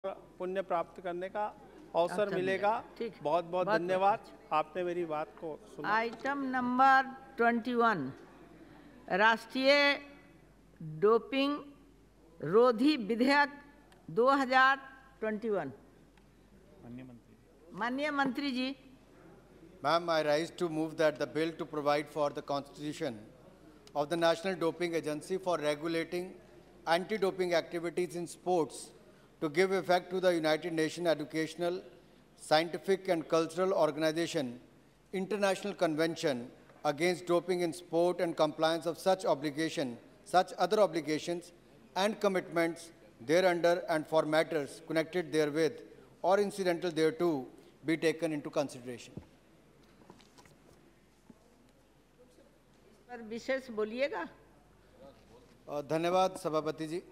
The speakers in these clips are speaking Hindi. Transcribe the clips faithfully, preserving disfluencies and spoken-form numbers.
पुण्य प्राप्त करने का अवसर अच्छा, मिलेगा। ठीक। बहुत बहुत बहुत धन्यवाद, आपने मेरी बात को सुना। आइटम नंबर इक्कीस, राष्ट्रीय डोपिंग रोधी विधेयक दो हज़ार इक्कीस। माननीय मंत्री जी। Ma'am, I rise to move that the bill to provide for the constitution of the National Doping Agency for regulating anti-doping activities in sports to give effect to the United Nations Educational, Scientific and Cultural Organization International Convention against Doping in Sport and compliance of such obligation, such other obligations and commitments thereunder and for matters connected therewith or incidental thereto be taken into consideration. पर विशेष बोलिएगा। धन्यवाद सभापति जी।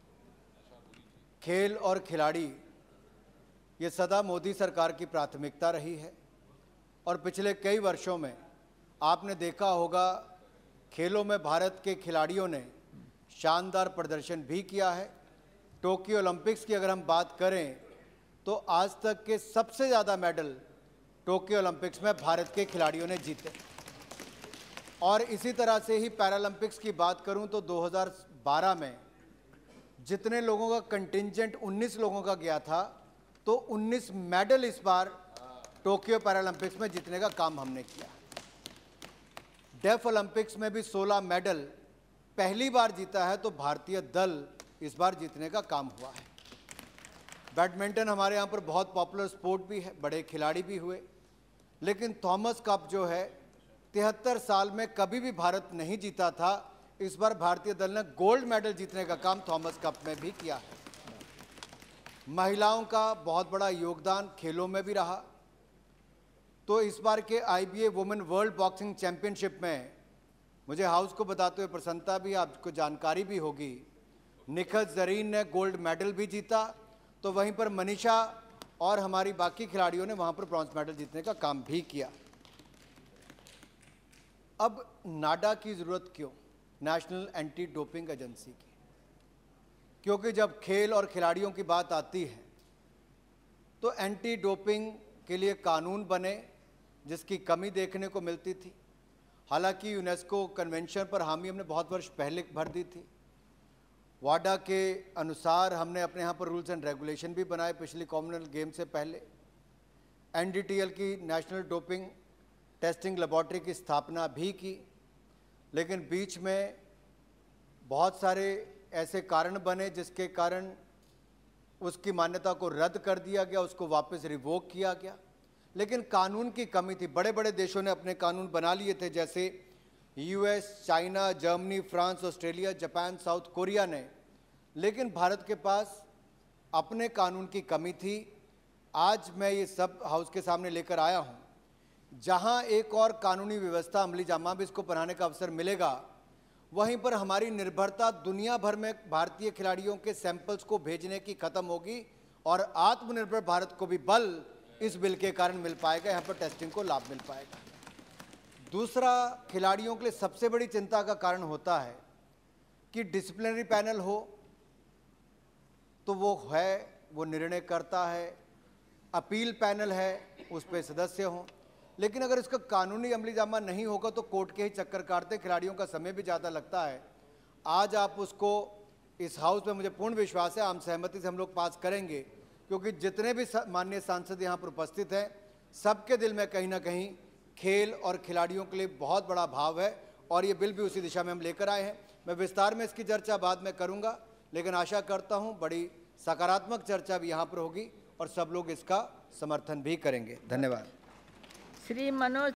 खेल और खिलाड़ी ये सदा मोदी सरकार की प्राथमिकता रही है और पिछले कई वर्षों में आपने देखा होगा खेलों में भारत के खिलाड़ियों ने शानदार प्रदर्शन भी किया है। टोक्यो ओलंपिक्स की अगर हम बात करें तो आज तक के सबसे ज़्यादा मेडल टोक्यो ओलंपिक्स में भारत के खिलाड़ियों ने जीते और इसी तरह से ही पैरालंपिक्स की बात करूं तो दो हज़ार बारह में जितने लोगों का कंटिंजेंट उन्नीस लोगों का गया था तो उन्नीस मेडल इस बार टोक्यो पैरालंपिक्स में जीतने का काम हमने किया। डेफ ओलंपिक्स में भी सोलह मेडल पहली बार जीता है तो भारतीय दल इस बार जीतने का काम हुआ है। बैडमिंटन हमारे यहाँ पर बहुत पॉपुलर स्पोर्ट भी है, बड़े खिलाड़ी भी हुए, लेकिन थॉमस कप जो है तिहत्तर साल में कभी भी भारत नहीं जीता था। इस बार भारतीय दल ने गोल्ड मेडल जीतने का काम थॉमस कप में भी किया है। महिलाओं का बहुत बड़ा योगदान खेलों में भी रहा। तो इस बार के IBA women world boxing championship में मुझे हाउस को बताते हुए प्रसन्नता भी, आपको जानकारी भी होगी, निखत जरीन ने गोल्ड मेडल भी जीता, तो वहीं पर मनीषा और हमारी बाकी खिलाड़ियों ने वहां पर ब्रॉन्ज मेडल जीतने का काम भी किया। अब नाडा की ज़रूरत क्यों, नेशनल एंटी डोपिंग एजेंसी की? क्योंकि जब खेल और खिलाड़ियों की बात आती है तो एंटी डोपिंग के लिए कानून बने जिसकी कमी देखने को मिलती थी। हालांकि यूनेस्को कन्वेंशन पर हामी हमने बहुत वर्ष पहले भर दी थी। वाडा के अनुसार हमने अपने यहाँ पर रूल्स एंड रेगुलेशन भी बनाए पिछली कॉमनवेल्थ गेम से पहले। एनडीटीएल की नेशनल डोपिंग टेस्टिंग लेबॉर्ट्री की स्थापना भी की, लेकिन बीच में बहुत सारे ऐसे कारण बने जिसके कारण उसकी मान्यता को रद्द कर दिया गया, उसको वापस रिवोक किया गया। लेकिन कानून की कमी थी। बड़े बड़े देशों ने अपने कानून बना लिए थे, जैसे US, China, Germany, France, Australia, Japan, South Korea ने, लेकिन भारत के पास अपने कानून की कमी थी। आज मैं ये सब हाउस के सामने लेकर आया हूँ, जहाँ एक और कानूनी व्यवस्था अमली जामा भी इसको बनाने का अवसर मिलेगा, वहीं पर हमारी निर्भरता दुनिया भर में भारतीय खिलाड़ियों के सैंपल्स को भेजने की खत्म होगी और आत्मनिर्भर भारत को भी बल इस बिल के कारण मिल पाएगा। यहाँ पर टेस्टिंग को लाभ मिल पाएगा। दूसरा, खिलाड़ियों के लिए सबसे बड़ी चिंता का कारण होता है कि डिसिप्लिनरी पैनल हो तो वो है, वो निर्णय करता है, अपील पैनल है, उस पर सदस्य हों, लेकिन अगर इसका कानूनी अमली जामा नहीं होगा तो कोर्ट के ही चक्कर काटते, खिलाड़ियों का समय भी ज़्यादा लगता है। आज आप उसको इस हाउस में, मुझे पूर्ण विश्वास है, आम सहमति से हम लोग पास करेंगे, क्योंकि जितने भी माननीय सांसद यहाँ पर उपस्थित हैं सबके दिल में कहीं ना कहीं खेल और खिलाड़ियों के लिए बहुत बड़ा भाव है और ये बिल भी उसी दिशा में हम लेकर आए हैं। मैं विस्तार में इसकी चर्चा बाद में करूँगा, लेकिन आशा करता हूँ बड़ी सकारात्मक चर्चा भी यहाँ पर होगी और सब लोग इसका समर्थन भी करेंगे। धन्यवाद। श्री मनोज